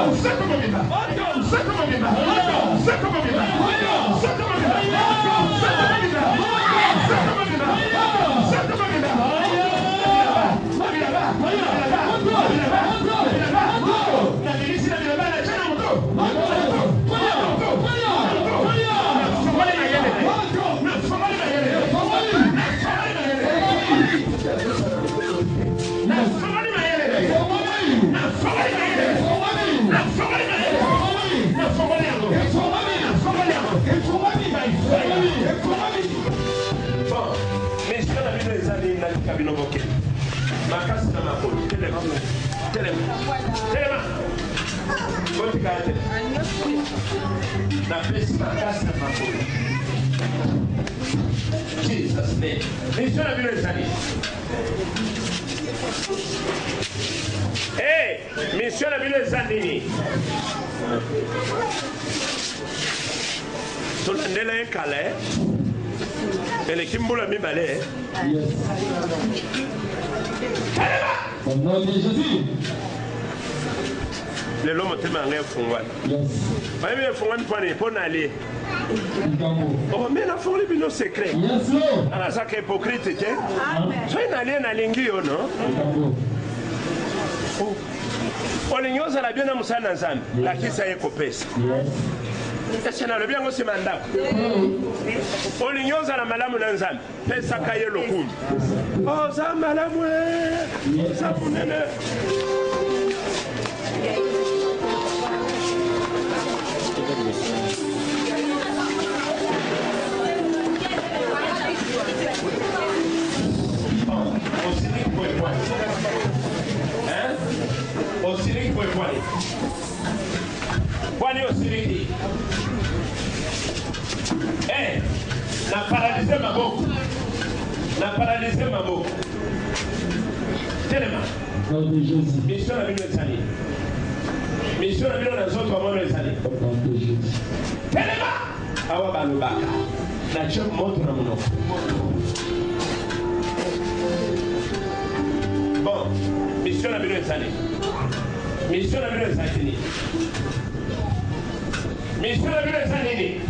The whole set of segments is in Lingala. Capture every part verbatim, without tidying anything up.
Jesus name. Mission of Unity. Hey, mission of Unity. So Landela en Calais. Elle est Kimbola Mibale. Au nom de Jésus. Le l'homme tellement un fongwan. Pas bien fongwan pour aller pour aller. Oh mais la folie bino secret. Yes Lord. Ana ça que hypocrite tu. So ina aller na lingi yo no. Olinyoza la bien na musana nzambi. La kisa yeko pesa. Est-ce que bien aussi mandat? Olinyoza la malamu na nzambi. Pesa kaye lokumi. Oh za malamu. Ça funene. Osiriki kwa kwani. Kwani osiriki. Eh, na paralize maboko. Na paralize maboko. Telema. Mission na bino etali. Mission na bino na zoto wa mono etali. Telema. Awa balubaka. Na chop moto na muno. Bon, mission na bino etali. Mission na bino etali. Mission na bino etali.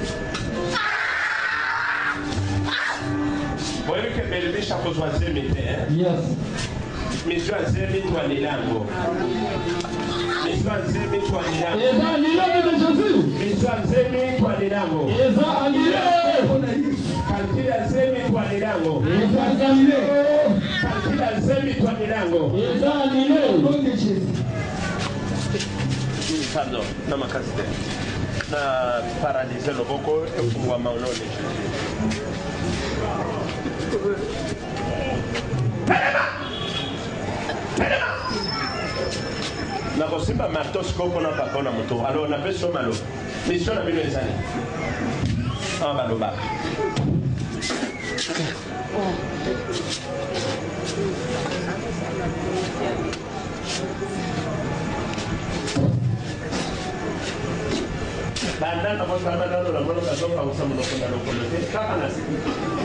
Vous voyez que Bélébé chaque chose à zémité, hein? Yes. Mission à zémité ou à l'élango. Mission à zémité ou à l'élango. Et ça, l'île de Jésus. Mission à zémité ou à l'élango. Et ça, l'île. Calcul à zémité ou à l'élango. Et ça, l'île. Calcul à zémité ou à l'élango. Et ça, l'île. Nom de Jésus. Pardon, non ma casse. Na paralysé le boko et pouvoir m'en de Jésus. Pelema! Pelema! Na kosimba martos koko na papa na moto. Alors na peso malo. Mission na bino ezali. Ah baloba. Banda na kwa banda na la mwana ka soka usamu na kwenda lokolote. Kaka na siku.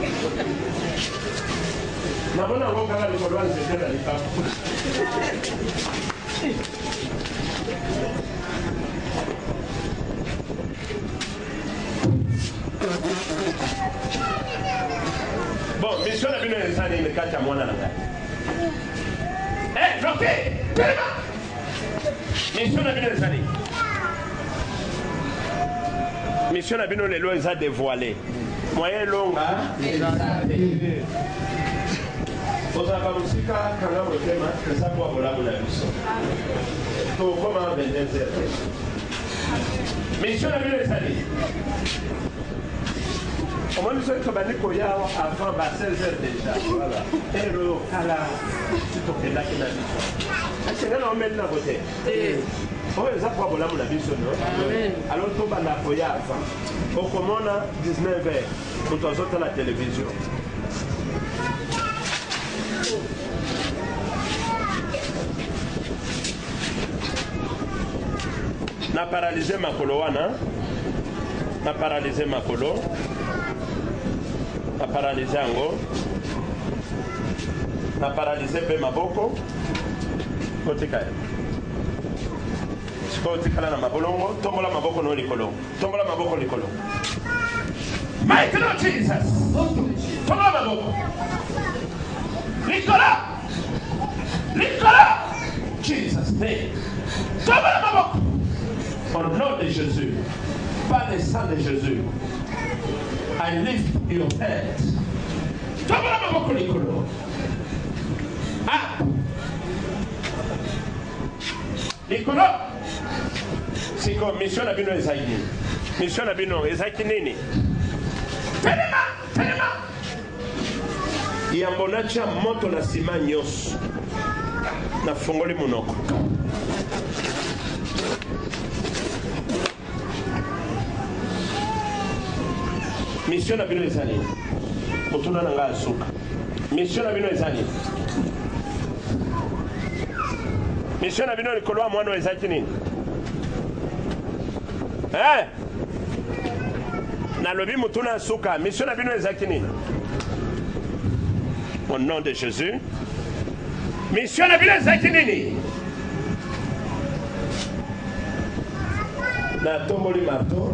Na bona ngo kaka ni kodwa nzetela likafu. Bon, mission na bino ezali imekata mwana na ngani. Eh, bloqué. Telema. Mission na bino ezali. Mission na bino lelo eza dévoilé. Moyen longa. Ozaka musika kanga motema pesa kwa bolamu na biso. To koma vingt-deux heures. Mission na bino ezali. Comment nous sommes capables de courir avant seize heures déjà. Voilà. Et le kala, tu te fais là qui n'a pas. C'est là on met la beauté. Oh, ils ont pas la biso non. Alors tout va la courir avant. Au commande dix-neuf heures. Pour toi autres la télévision. Na paralysé ma coloana. Na paralysé ma colo. Na paralysé ango. Na paralysé pe maboko. Côté kae. otikala na mabolongo tombola maboko no likolo tombola maboko likolo mighty Lord Jesus tombola maboko likolo likolo Jesus name tombola maboko au nom de Jésus par le sang de Jésus I lift your head tombola maboko likolo up likolo siko mission na bino ezaki mission na bino ezaki nini telema telema yambo nacha moto na sima nyos na fongoli monoko mission na bino ezali motuna na nga suka mission na bino ezali mission na bino likolo mwana ezaki nini eh na lobi mutuna suka mission na bino ezaki nini au nom de Jésus mission na bino ezaki nini na tomboli marto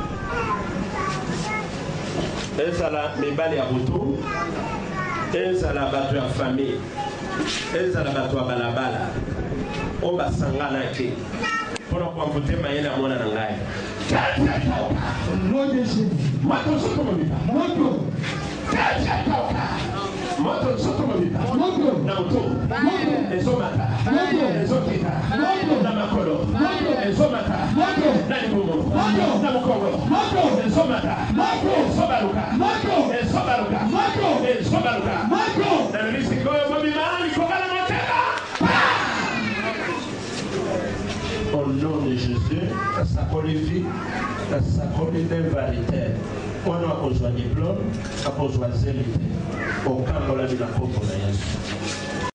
ezala mibali ya butu ezala bato ya famille ezala bato ya balabala o basangana ke pour kwamputer mayena mona na ngai moto soto mobita moto moto soto mobita moto na moto ezomata ezokita na makolo ezomata na libumu na mkongo ezomata ezobaruka ezobaruka ezobaruka na misiko yo mobima likokala motema. Au nom de Jésus, ça qualifie, ça qualifie d'invalidité. On a besoin de diplôme, on a besoin de zélité. Au camp, on a mis la peau pour la Yesu.